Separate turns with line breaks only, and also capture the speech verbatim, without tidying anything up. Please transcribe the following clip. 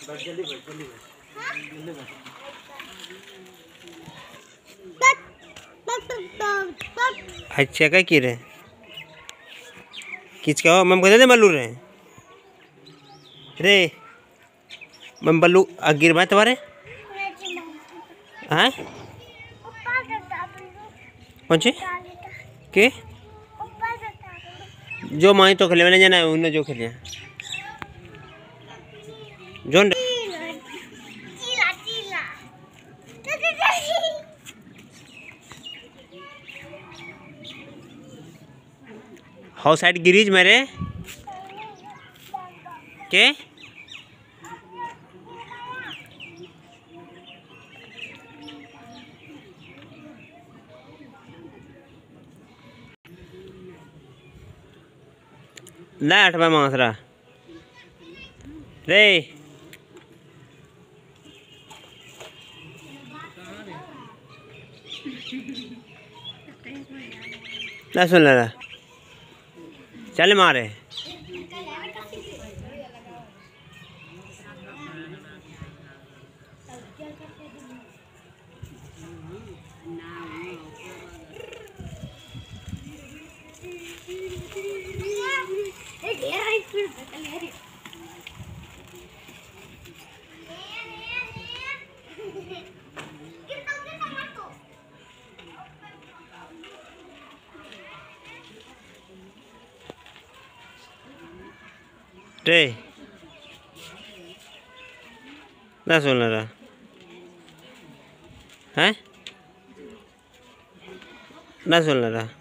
अच्छा क्या की रहे किच क्या मम कहते मल्लू रहे रे मम बल्लू गिर मैं तुम्हारे हाँ कौन सी के जो माई तो खेले मैंने जाना उन्हें जो खेले जोन हाउ साइड गिरीज मेरे के ना अठवा मासरा रे ना सुन ला चल मारे रे ना सुन रहा है ना सुन रहा